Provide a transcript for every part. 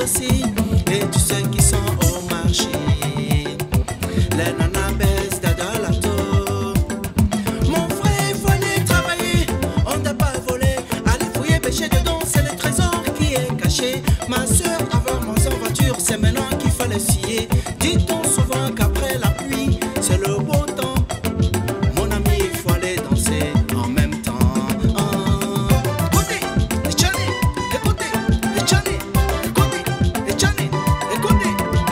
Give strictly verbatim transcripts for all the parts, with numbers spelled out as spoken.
aussi. Et tu sais qui sont au marché. Les nanas baissent dans la tour. Mon frère, il faut aller travailler. On n'a pas volé. Aller fouiller, pêcher dedans, c'est le trésor qui est caché. Ma soeur, avoir mon en voiture, c'est maintenant qu'il fallait scier. Dit-on souvent qu'après la pluie, c'est le beau temps. Mon ami, il faut aller danser en même temps. Écoutez, écoutez, écoutez, écoutez, écoutez, écoutez.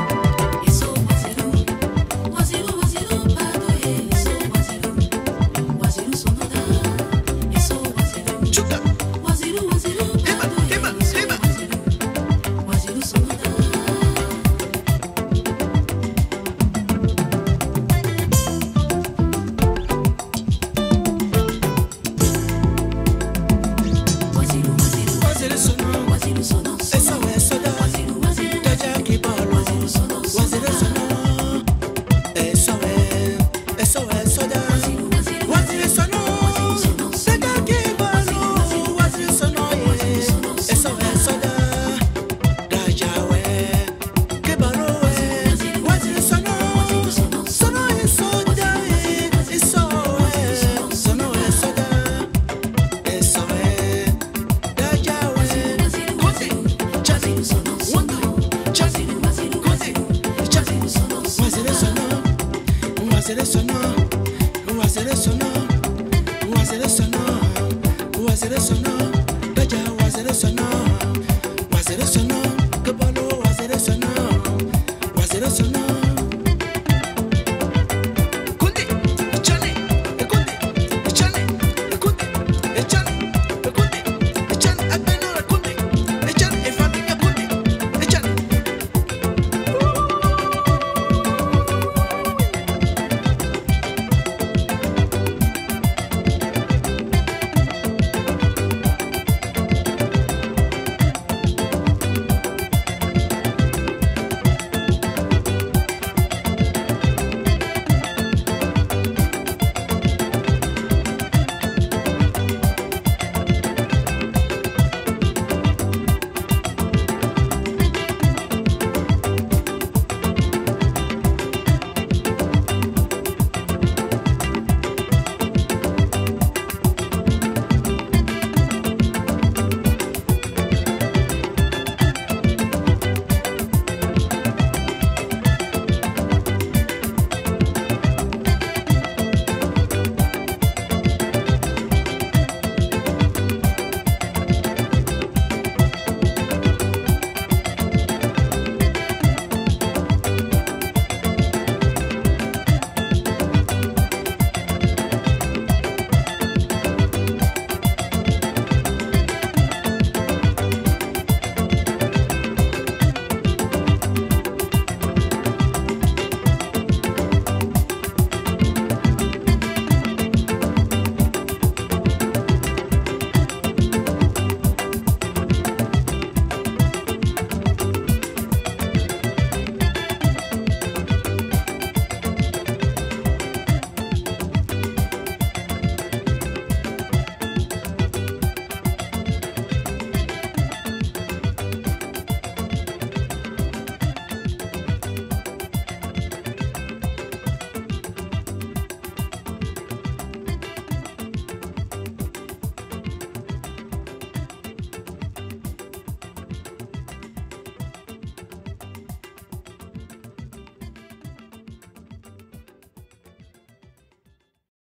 Chuka. Eba, eba, eba. Waziru sono, eso es soda. Daja kibalo, waziru sono, eso es, eso es soda. Waziru sono, daja kibalo, waziru sono, eso es soda. Daja we, kibalo we, waziru sono, sono es soda, eso es, sono es soda, eso es. Daja we, kote, chani, wanda, chani, kote, chani. Waziru sono, waziru sono, waziru sono, waziru sono, waziru sono.